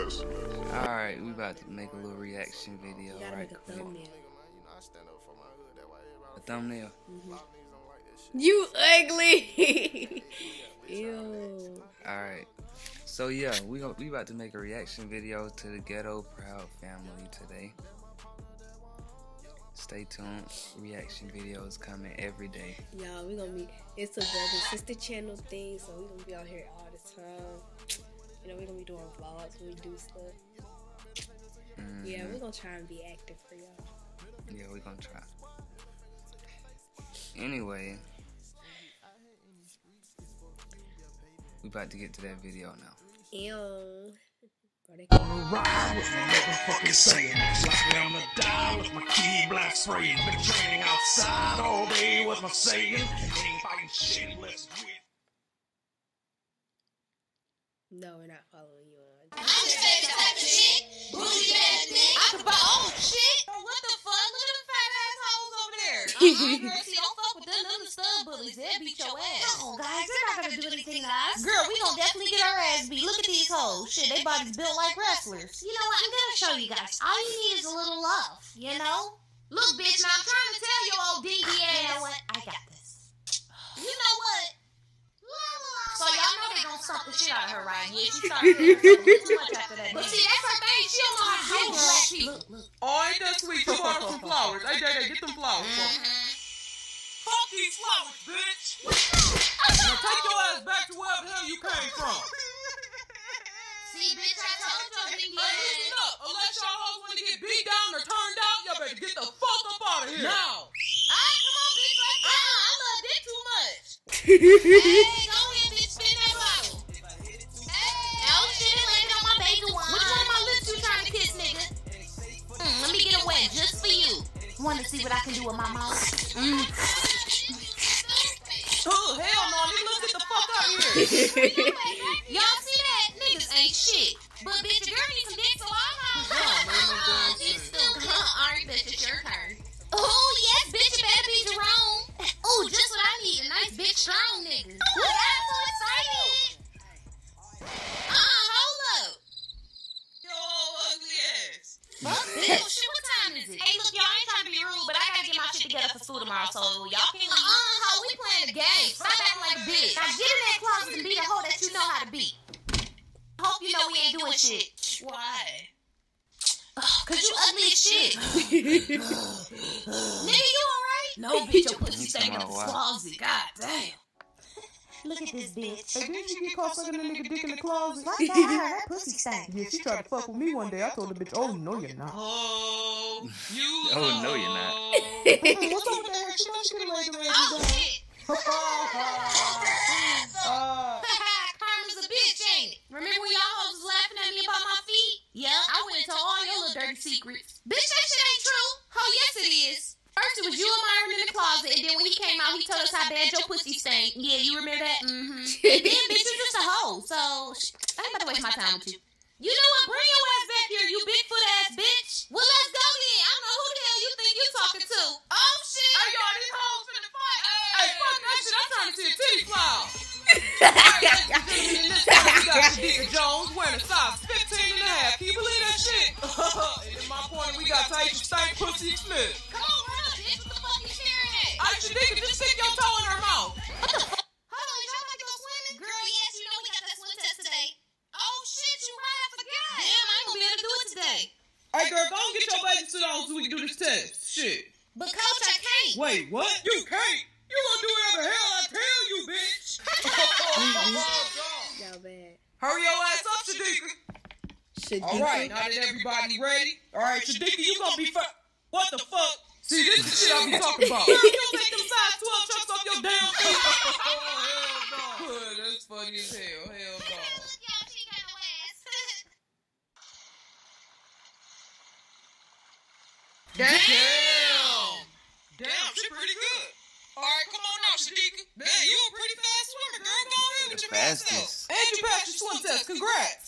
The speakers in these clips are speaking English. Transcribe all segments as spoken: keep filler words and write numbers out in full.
Alright, we about to make a little reaction video You gotta right make a quick. thumbnail. A thumbnail? Mm-hmm. You ugly! Ew. Alright. So yeah, we we about to make a reaction video to the Ghetto Proud family today. Stay tuned. Reaction videos coming every day. Y'all, we gonna be, it's a brother sister channel thing, so we gonna be out here all the time. You know, we gonna be doing vlogs when we do stuff. Mm-hmm. Yeah, we're gonna try and be active for y'all. Yeah, we're gonna try. Anyway, we about to get to that video now. Ew. I'ma ride with my motherfucking saying. Like I'ma die with my key black spraying. Been training outside all day with my saying. Ain't fighting shit, let's do it. No, we're not following you on. I'm the same type of shit. Bougie ass thing. I can buy old shit. What the fuck? Look at them fat assholes over there. Uh-uh, girl, see, don't fuck with them. Them the stud bullies. They'll beat your ass. Oh, guys, they're not gonna do anything to us. Girl, we gonna definitely get our ass beat. Look at these hoes. Shit, they bodies built like wrestlers. You know what? I'm gonna show you guys. All you need is a little love, you know? Look, bitch, now I'm trying to tell your old dingy ass. You know what? I got this. You know what? So y'all know they gonna stomp the shit out of her, right? Yeah, she started too much after that. But see, that's her thing. She don't know how to do black people. Look, look. Oh, ain't that sweet? You bought some flowers. Hey, Day Day, get them flowers. Mm-hmm. Fuck these flowers, bitch. Now take your ass back to wherever the hell you came from. See, bitch, I told your dingy Hey, ass. listen up. Unless y'all hoes want to get beat down or turned out, y'all better get the fuck up out of here. Now. Ah, come on, bitch, let's go. Uh-uh, I love dick too much. Hey, go ahead, bitch, spin that bottle. Hey, Oh shit, it landed on my baby one. which one of my lips you trying to kiss, nigga? Mm, let me get it wet just for you. Want to see what I can do with my mouth? Mm. Oh, hell no, nigga, let's get the fuck out of here. Y'all see that? Niggas ain't shit. But bitch, your girl needs some dick, so I'll have Uh-uh, she's stupid. Alright, bitch, it's your turn. Oh, yes, bitch, it better be Jerome. Oh, just what I need, a nice big strong nigga. Oh, I'm so excited. Uh-uh, hold up. Yo, ugly ass. Fuck this. Oh, shit, what time is it? Hey, look, y'all ain't trying to be rude, but I gotta get my shit together for school tomorrow, so y'all can leave. Uh-uh, ho, we playing a game. Stop acting like a bitch. Now get in that closet and be the hoe that you know how to be. Hope you know we ain't doing shit. Why? Cause you ugly as shit. Nigga, you alright? No, bitch, your pussy He's staying talking in the about why. closet. God damn. Look at this bitch. Hey, didn't you get caught sucking that nigga dick in the closet? Why that her? Her pussy stank. Yeah, she tried to fuck with me one day. I told the bitch, oh, no, you're not. Oh, you Oh, no, you're not. What's up with that? She thought she could have laid the lady Oh, down. shit. Uh, Karma's a bitch, ain't it? Remember when y'all hoes was laughing at me about my feet? Yeah, I went and told all your little dirty secrets. Bitch, that shit ain't true. Oh, yes it is. First it was you and Myron in the closet, and then when he came out, he told us how bad your pussy stank. Yeah, you remember that? Mm-hmm. And then, bitch, you just a hoe. So, sh- I ain't about to waste my time with you. You know what? Bring your ass back here, you bigfoot ass bitch. Well, let's go then. I don't know who the hell you think you talking to. Oh, shit. hey, y'all, these hoes finna fight. Hey, fuck that shit. I'm trying to see a titty flower. Alright, ladies and gentlemen, in this time, we got Shadika Jones wearing a size fifteen and a half. Can you believe that shit? And in my corner, we got Taisha Stank Pussy Smith. Come on, run up, bitch. What the fuck you staring at? Hey, Shadika, just stick your toe in her mouth. What the fuck? Hold on, is y'all about to go swimming? Girl, yes, you know we got that swim test today. Oh, shit, you right, I forgot. Damn, I ain't gonna be able to do it today. Hey, girl, go and get your bathing suit on so we can do this test. Shit. But, coach, I can't. Wait, what? You can't. You gonna do whatever the hell I tell you, bitch. Y'all bad. Hurry your ass up, Shadika. Shadika. All right, now that everybody ready. All right, Shadika, you gonna be fu- What the fuck? See, this is the shit I be talking about. Girl, you don't take them size twelve chucks off your damn feet. Oh, hell no. That's funny as hell. Hell no. Look, y'all, she got no ass. Damn. Damn, she pretty good. All right, come on now, Shadika. Man, you a pretty fast swimmer, girl. Go ahead with The your best self. fastest. And you passed your swim test. Congrats.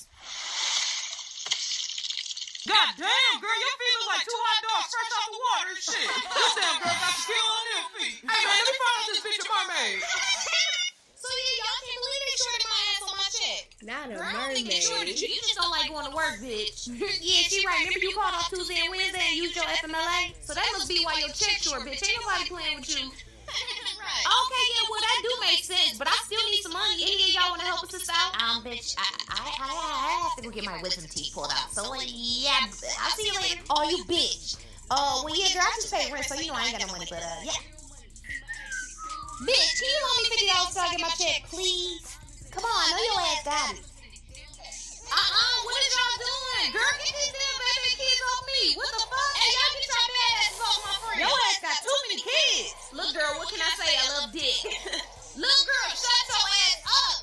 God damn, girl, your feet look like two hot dogs fresh off the water and shit. This damn girl got skill on them feet. Hey, man, let me find out this bitch a mermaid. So, yeah, y'all can't believe they shorted my ass on my check. Not a Girl, I don't think it's true mermaid. that you, you just don't like going to work, bitch. Yeah, she right. Remember you called off Tuesday and Wednesday and used your F M L A? So that must be why your check short, bitch. Ain't nobody playing with you. Right. Okay, yeah, well that do make sense, but I still need some money. Any of y'all want to help us out? Um, bitch, I, I, I, I have to go get my wisdom teeth pulled out. So, like, yeah, I'll see you later. Oh, you bitch. Oh, well, yeah, girl, I just paid rent, so you know I ain't got no money, but, uh, yeah. Bitch, can you loan me fifty dollars so I get my check, please? Come on, I know your ass got it. Uh-uh, what is y'all doing? Girl, get these damn baby kids off me. What the fuck? Hey, y'all get your bad asses off my friend. Your ass got too many kids. Look, girl, what can I say? I love dick. Look, girl, shut your ass up.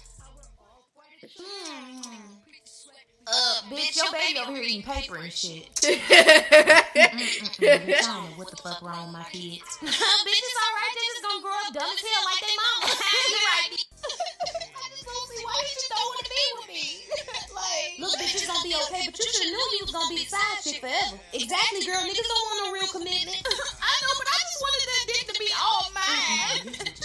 Hmm. Uh, bitch, your baby over here eating paper and shit. Mm-mm-mm-mm. Bitch, I don't know what the fuck wrong with my kids. Bitch, it's alright. They just gonna grow up dumb as hell like they mama. You right. I just don't see why you just don't want to be with me. Like, look, bitch, it's gonna be okay, but you should have knew you was gonna be the side chick forever. Exactly, girl. Niggas don't want no real commitment. I know, but I just wanted that dick to be all mine.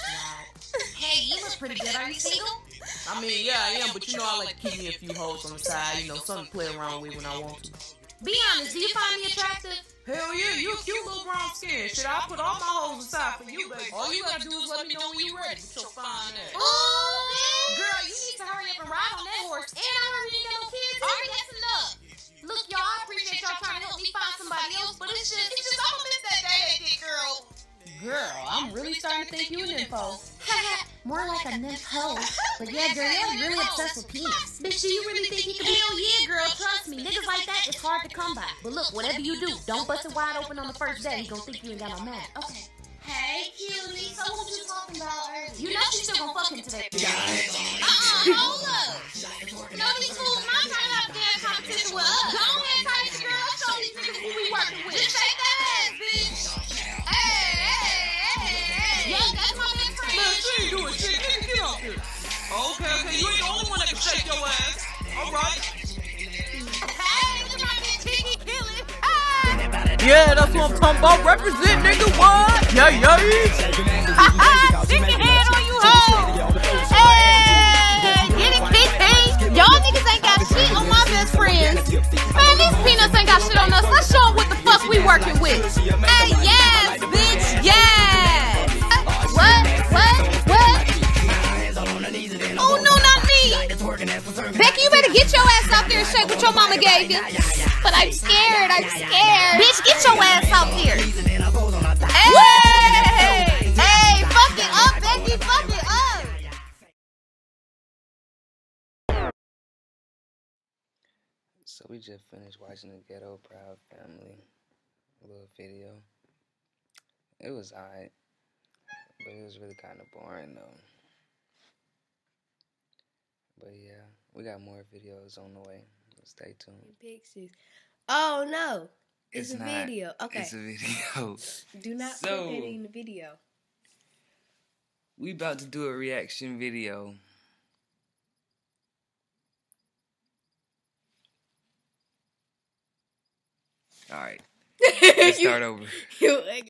Hey, you look pretty good. Are you single? I mean, yeah, I am, but you know I like to keep me a few hoes on the side, you know, something to play around with when I want to. Be honest, do you find me attractive? Hell yeah, you a cute little brown skin. Shit, I put all my hoes aside for you, baby. All you gotta do is let me know when you ready with your fine ass. Oh, girl, you need to hurry up and ride on that horse. And I heard you ain't got no kids. Alright, that's enough. Look, y'all, I appreciate y'all trying to help me find somebody else, but it's just, it's just, I'm gonna miss that day, girl. Girl, I'm really starting to think you an info. More like a nymph hoe. But yeah, girl, you're really obsessed with penis. Bitch, do you really think he could be? Hell yeah, girl, trust me. Niggas like that, it's hard to come by. But look, whatever you do, don't bust it wide open on the first day. He gonna think you ain't got no man. Okay. Hey, cutie, so what you talking about earlier? You know she's still gonna fuck him today. Uh-uh, hold up. No, these fools not trying to have a damn competition with us. Go ahead, Tyson, girl. Show these niggas who we working with. Just shake that ass, bitch. Hey, hey, hey, hey. Yo, that's my best friend. Man, she ain't doing shit. Get, get off here. Okay, okay, you ain't the only one that can shake your ass. All right. Hey, look at my bitch, Kiki killing. Yeah, that's what I'm talking about. Represent, nigga, what? Yeah, yeah. Stick your head on you, hoes. Hey, get it, Kiki. Y'all niggas ain't got shit on my best friends. Man, these peanuts ain't got shit on us. Let's show them what the fuck we working with. Hey, yes, bitch, yes. What? What? What? Oh, no, not me. Becky, you better get your ass out there and shake what your mama gave you. But I'm scared, I'm scared. Bitch, get your ass out here. Hey! Hey, fuck it up, Becky, fuck it up. So we just finished watching the Ghetto Proud Family little video. It was alright, but it was really kind of boring though. But yeah, we got more videos on the way. Stay tuned. Pictures. Oh no, it's, It's a not. video. Okay, It's a video. do not So- put that in the video. We about to do a reaction video. Alright. Let's start over. You